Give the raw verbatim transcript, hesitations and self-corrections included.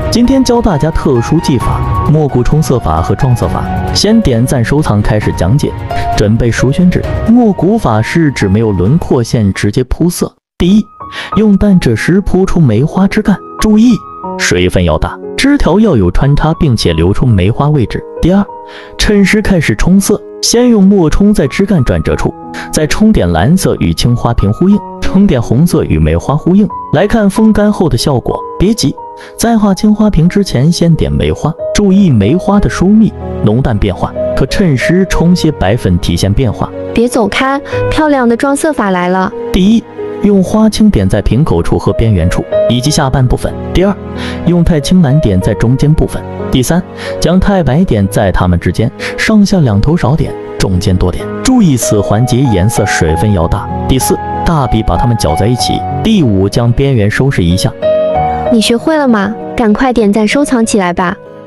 今天教大家特殊技法墨骨冲色法和撞色法。先点赞收藏开始讲解。准备书宣纸。墨骨法是指没有轮廓线直接铺色。第一，用淡赭石铺出梅花枝干，注意水分要大，枝条要有穿插，并且留出梅花位置。第二，趁湿开始冲色，先用墨冲在枝干转折处，再冲点蓝色与青花瓶呼应，冲点红色与梅花呼应。来看风干后的效果。别急，在画青花瓶之前先点梅花，注意梅花的疏密浓淡变化，可趁湿冲些白粉体现变化。 别走开，漂亮的撞色法来了。 第一，用花青点在瓶口处和边缘处以及下半部分。第二，用钛青蓝点在中间部分。第三，将钛白点在它们之间，上下两头少点，中间多点。注意此环节颜色水分要大。第四，大笔把它们搅在一起。第五，将边缘收拾一下。 你学会了吗？赶快点赞收藏起来吧。